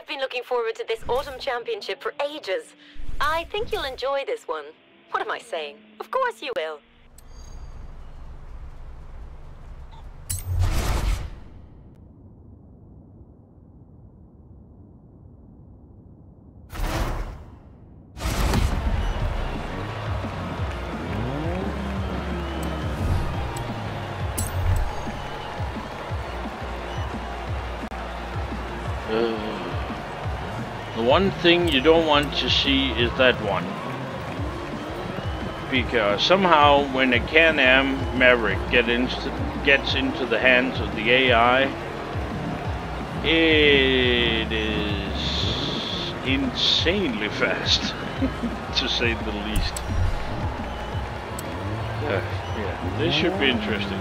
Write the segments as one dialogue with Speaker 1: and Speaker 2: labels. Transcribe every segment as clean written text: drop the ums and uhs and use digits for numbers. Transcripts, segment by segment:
Speaker 1: been looking forward to this autumn championship for ages. I think you'll enjoy this one. What am I saying? Of course you will.
Speaker 2: The one thing you don't want to see is that one. Because somehow when a Can-Am Maverick gets into the hands of the AI, it is insanely fast, to say the least. Yeah, this should be interesting.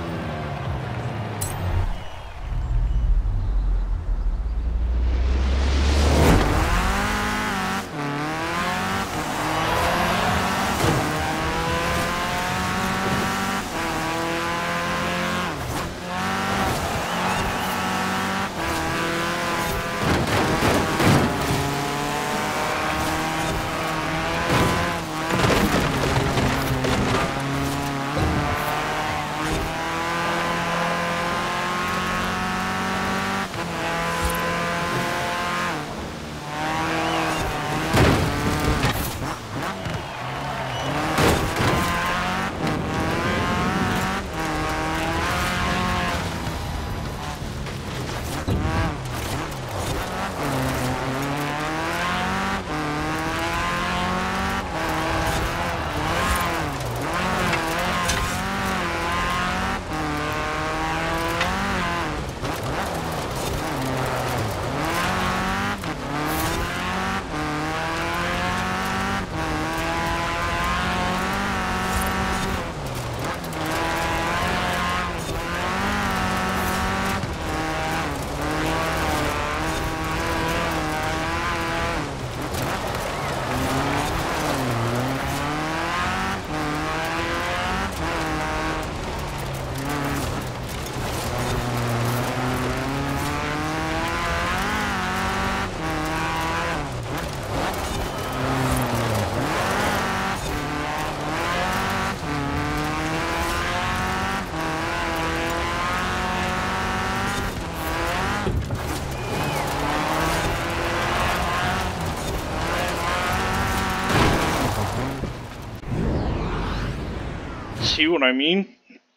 Speaker 2: See what I mean?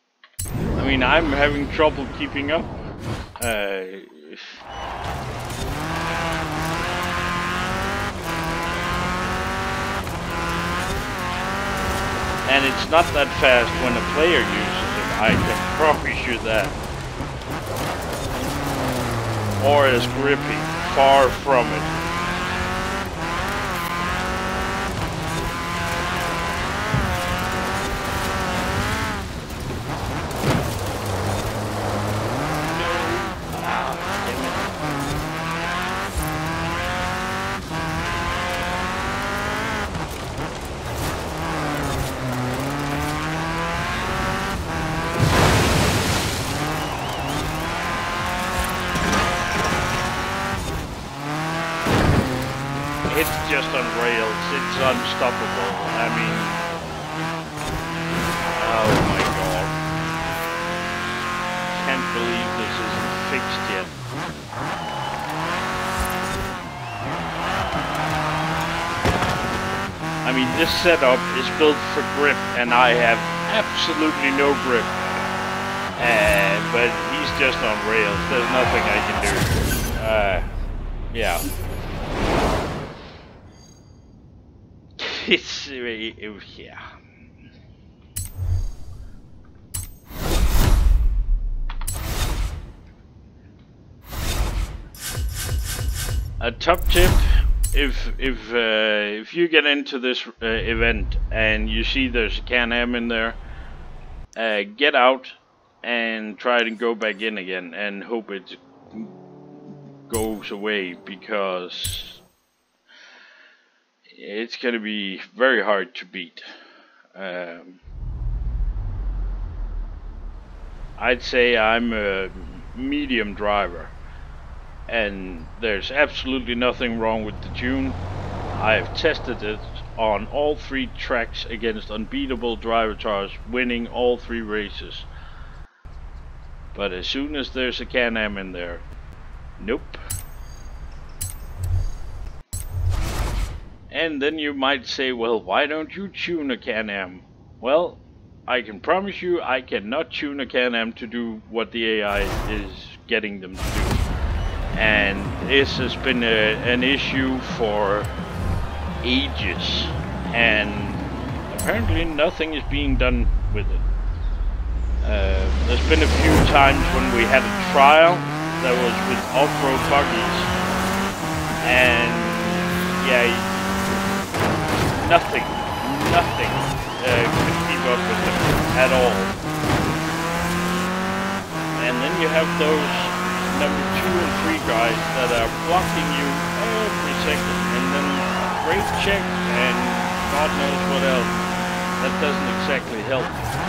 Speaker 2: I mean, I'm having trouble keeping up. And it's not that fast when a player uses it, I can promise you that. Or as grippy, far from it. Just on rails, it's unstoppable. I mean, oh my god. Can't believe this isn't fixed yet. I mean, this setup is built for grip and I have absolutely no grip. But he's just on rails, there's nothing I can do. Yeah. It's yeah. A top tip: if you get into this event and you see there's a Can-Am in there, get out and try to go back in again and hope it goes away, because it's going to be very hard to beat. I'd say I'm a medium driver. and there's absolutely nothing wrong with the tune. I've tested it on all 3 tracks against unbeatable driver cars, winning all 3 races. But as soon as there's a Can-Am in there, nope. And then you might say, well, why don't you tune a Can-Am? Well, I can promise you I cannot tune a Can-Am to do what the AI is getting them to do. And this has been an issue for ages, and apparently nothing is being done with it. There's been a few times when we had a trial that was with off-road buggies, and yeah, nothing could keep up with them at all. And then you have those number 2 and 3 guys that are blocking you every second, and then brake check and God knows what else. That doesn't exactly help.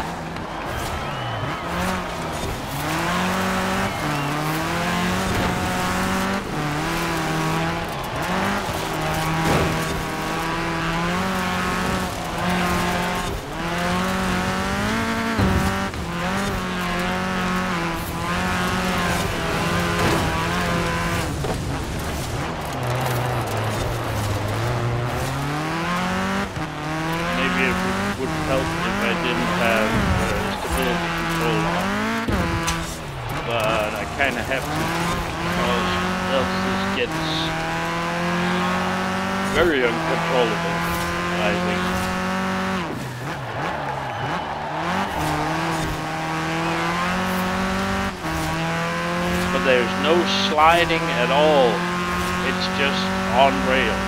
Speaker 2: Kind of have to, because else this gets very uncontrollable, I think. But there's no sliding at all, it's just on rails.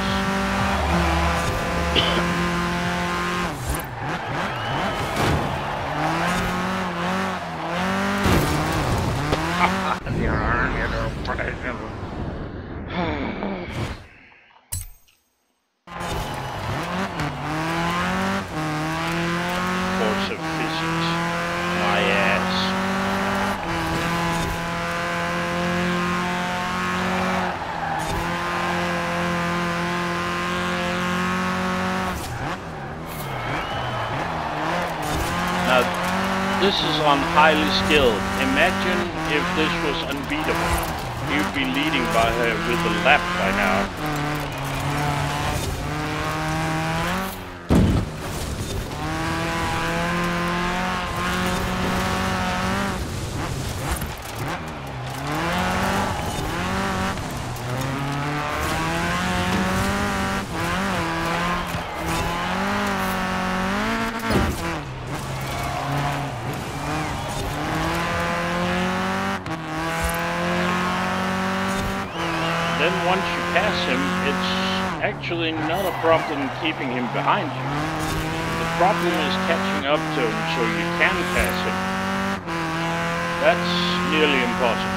Speaker 2: Force of physics, my ass. Now, this is on highly skilled. Imagine if this was unbeatable. You'd be leading by her with a lap by now. Then once you pass him, it's actually not a problem keeping him behind you. The problem is catching up to him so you can pass him. That's nearly impossible.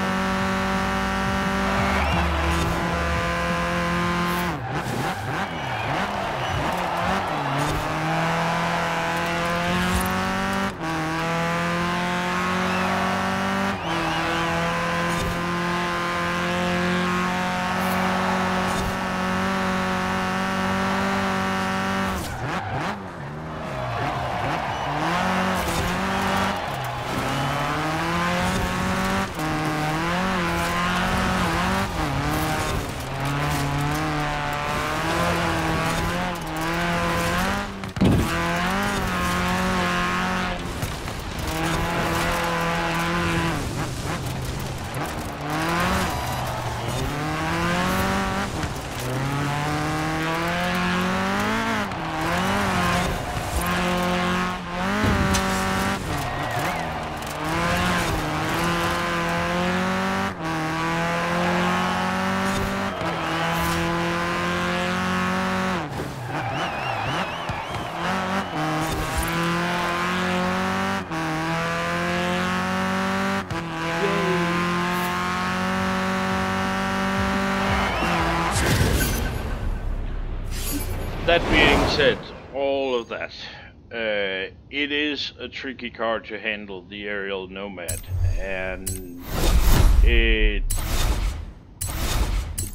Speaker 2: That being said, all of that, it is a tricky car to handle, the Ariel Nomad, and it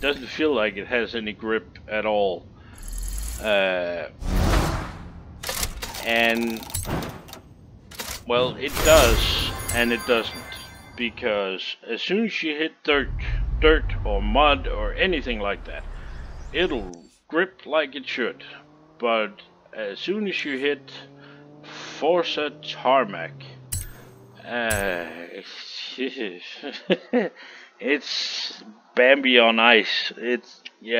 Speaker 2: doesn't feel like it has any grip at all. And well, it does and it doesn't, because as soon as you hit dirt or mud or anything like that, it'll grip like it should. But as soon as you hit Forza Tarmac, it's Bambi on ice. It's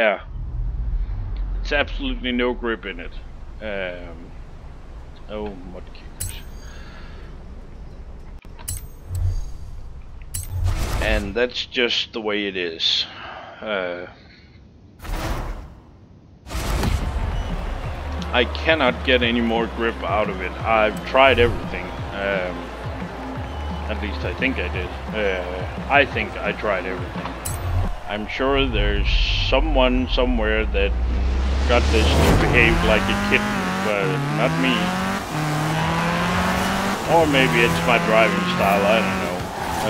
Speaker 2: absolutely no grip in it. Oh, mud kickers. And that's just the way it is. I cannot get any more grip out of it. I've tried everything. At least I think I did. I think I tried everything. I'm sure there's someone somewhere that got this to behave like a kitten, but not me. Or maybe it's my driving style, I don't know.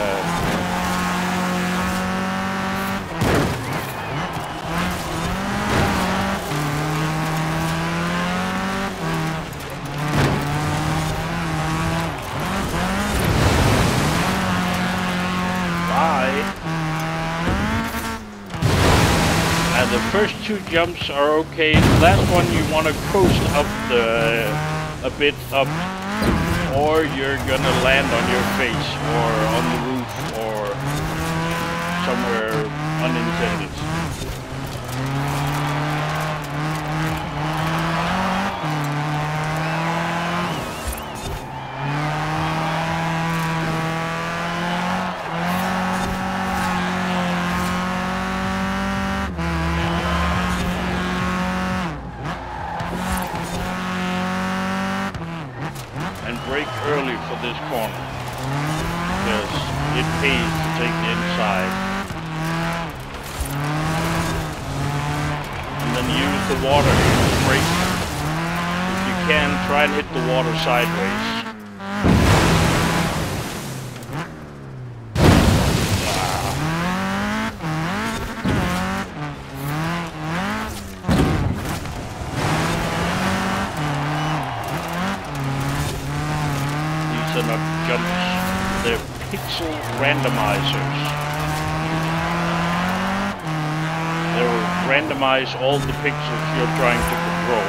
Speaker 2: The first two jumps are okay. The last one you want to coast up a bit up, or you're gonna land on your face or on the roof or somewhere unintended. Brake early for this corner, because it pays to take the inside. And then use the water to brake. If you can, try and hit the water sideways. These are not jumps, they're pixel randomizers. They will randomize all the pixels you're trying to control.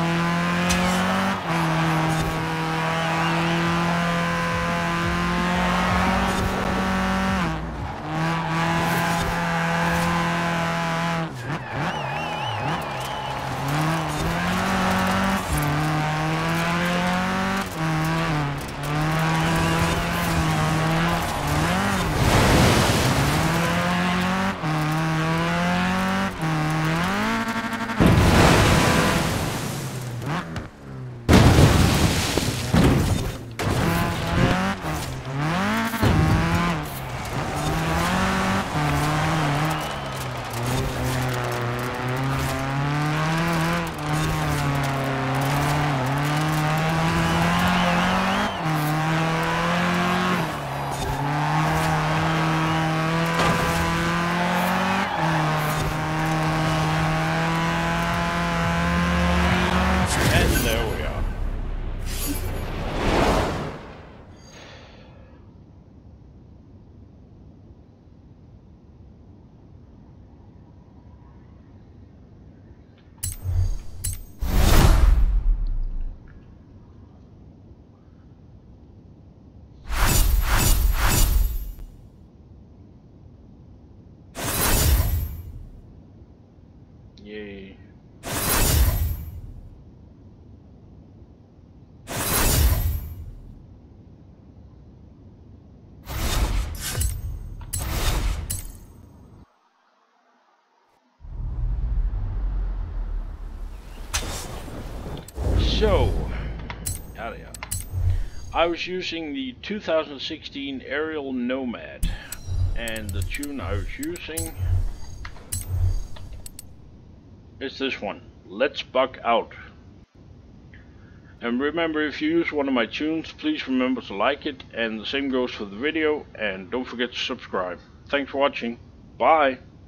Speaker 2: Yay. So, I was using the 2016 Ariel Nomad, and the tune I was using is this one, Let's Buck Out. And remember, if you use one of my tunes, please remember to like it, and the same goes for the video, and don't forget to subscribe. Thanks for watching. Bye!